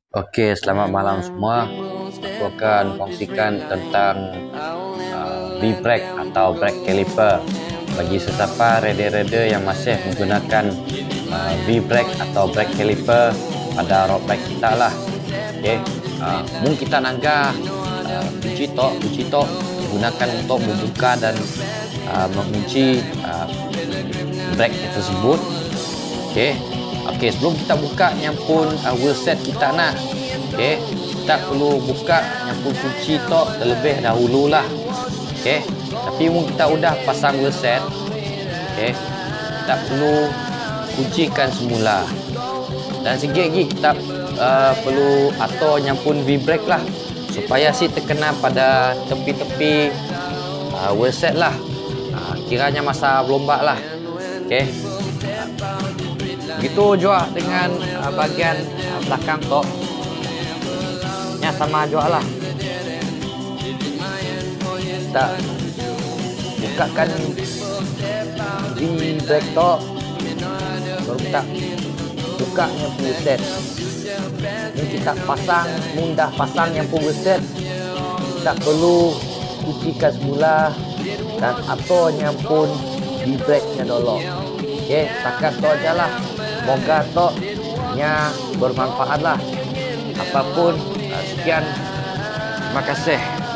Oke, selamat malam semua. Aku akan kongsikan tentang V-brake atau brake caliper bagi sesiapa rider-rider yang masih menggunakan V-brake atau brake caliper pada road bike kita lah. Okey, mung kita nanggah kunci tok digunakan untuk membuka dan mengunci brake tersebut. Okey. Okey, sebelum kita buka nyampun wheel set kita nak. Okey, kita perlu buka nyampun kunci tok terlebih dahululah. Okey. Tapi mung kita udah pasang wheel set, okey, kita perlu kuncikan semula. Dan sikit lagi kita perlu atur nyampun V-brake lah supaya si terkena pada tepi-tepi wheel set lah. Kiranya masa belombak lah. Okey. Begitu juga dengan bahagian belakang tok. Ya, sama juga lah. Kita bukakan V-brake tok, baru kita buka nyampun wheel set. Ini kita pasang, mudah pasang nyampun wheel set. Kita perlu kuncikan semula dan atur nyampun V-brake nya dulu. Okey, setakat tu aja lah. Semoga nya bermanfaat lah. Apapun, sekian. Terima kasih.